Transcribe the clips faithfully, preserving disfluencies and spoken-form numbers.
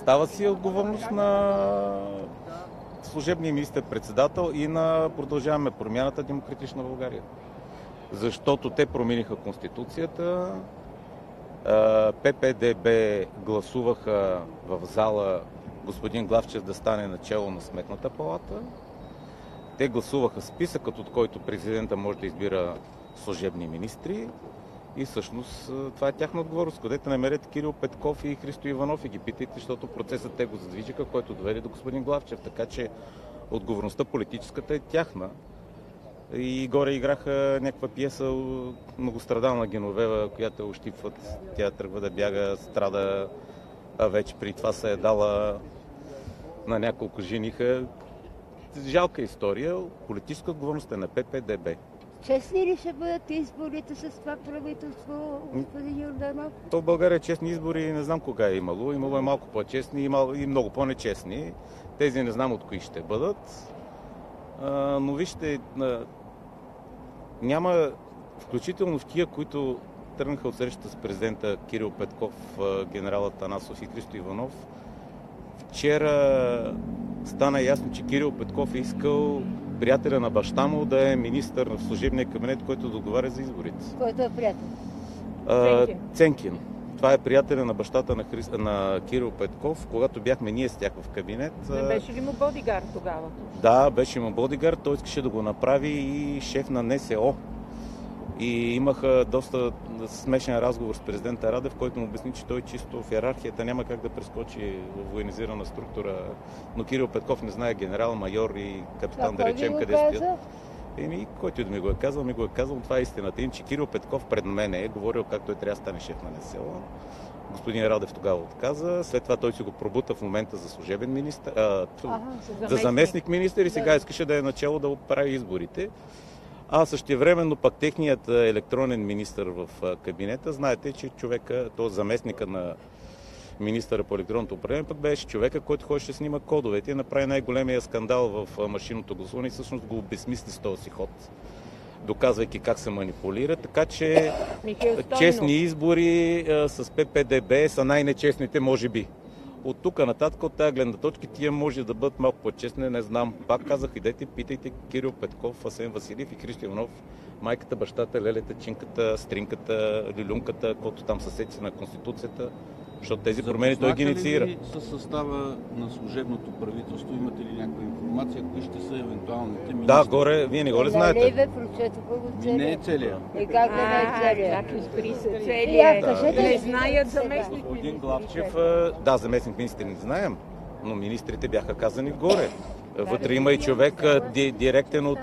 Остава си отговорност на служебния министър-председател и на Продължаваме промяната Демократична България. Защото те промениха Конституцията, Пе Пе Де Бе гласуваха в зала господин Главчев да стане начело на Сметната палата. Те гласуваха списъкът, от който президента може да избира служебни министри. И всъщност това е тяхна отговорност. Където намерете Кирил Петков и Христо Иванов и ги питайте, защото процесът те го задвижиха, който доведе до господин Главчев. Така че отговорността политическата е тяхна. И горе играха някаква пиеса многострадална Геновева, която ощипват. Тя тръгва да бяга, страда, а вече при това се е дала на няколко жениха. Жалка история. Политическа отговорност е на Пе Пе Де Бе. Честни ли ще бъдат изборите с това правителство, господин Йорданов? То в България честни избори не знам кога е имало. Имало е малко по-честни и много по-нечестни. Тези не знам от кои ще бъдат. А, но вижте, няма, включително в тия, които тръгнаха от срещата с президента Кирил Петков, генерал Атанасов и Христо Иванов. Вчера стана ясно, че Кирил Петков е искал приятеля на баща му да е министър в служебния кабинет, който да отговаря за изборите. Който е приятел? А, Ценкин. Това е приятеля на бащата на, Хри... на Кирил Петков, когато бяхме ние с тях в кабинет. Не беше ли му бодигард тогава? Да, беше му бодигард. Той искаше да го направи и шеф на Н С О. И имаха доста смешен разговор с президента Радев, който му обясни, че той чисто в иерархията няма как да прескочи в военизирана структура. Но Кирил Петков не знае генерал, майор и капитан, да речем, къде стоят. Еми, който и да ми го е казал, ми го е казал, това е истината. Им, че Кирил Петков пред мен е говорил как той трябва да стане шеф на Н С О. Господин Радев тогава отказа. След това той си го пробута в момента за служебен министър, а, ага, за заместник министър и сега да. Искаше да е начало да прави изборите. А същевременно пък техният електронен министър в кабинета, знаете, че човека, то заместника на министъра по електронното управление, пък беше човека, който ходеше да снима кодовете и направи най-големия скандал в машинното гласуване и всъщност го обезмисли с този си ход, доказвайки как се манипулира. Така че честни избори с Пе Пе Де Бе са най-нечестните, може би. От тук нататък, от тази гледна точка, тия може да бъдат малко по-честни, не знам. Пак казах, идете, питайте Кирил Петков, Асен Василев и Христо Иванов, майката, бащата, лелета, чинката, стринката, люлюнката, който там съседи на Конституцията, защото тези промени той ги инициира. Запознахте ли със състава на служебното правителство? Имате ли някаква информация, кои ще са евентуалните министри? Да, горе, вие не го ли знаете? Не, бе, прочетоха го целия. Не е целия. И как да не е целия? Как избри се целия? Не знаят заместник Господин Главчев, да, заместник министри не знаем, но министрите бяха казани горе. Вътре има и човек директен от...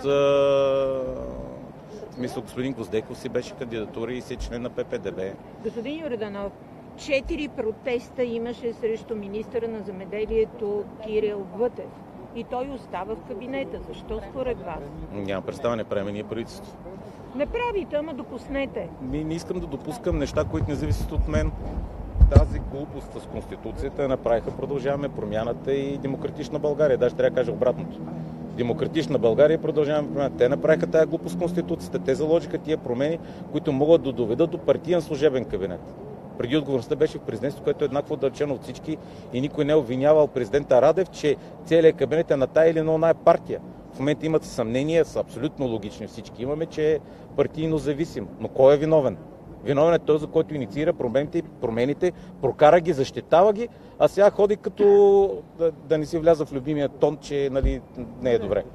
В смисъл, господин Гвоздейков си беше кандидатура и си е член на Пе Пе Де Бе. Господин Йорданов, четири протеста имаше срещу министъра на земеделието Кирил Вътев. И той остава в кабинета. Защо според вас? Няма представа, не правим ние правителство. Не правите, ама допуснете. Ми не искам да допускам неща, които не зависят от мен. Тази глупост с Конституцията направиха Продължаваме промяната и Демократична България. Даже трябва да кажа обратното. Демократична България и Продължаваме промяната. Те направиха тази глупост с Конституцията. Те заложиха тия промени, които могат да доведат до партиен служебен кабинет. Преди отговорността беше в президентството, което е еднакво отдалечено от всички и никой не е обвинявал президента Радев, че целият кабинет е на тая или на оная партия. В момента имат съмнения, са абсолютно логични всички. Имаме, че е партийно зависим. Но кой е виновен? Виновен е този, който инициира промените, промените, прокара ги, защитава ги, а сега ходи като да, да не си вляза в любимия тон, че нали, не е добре.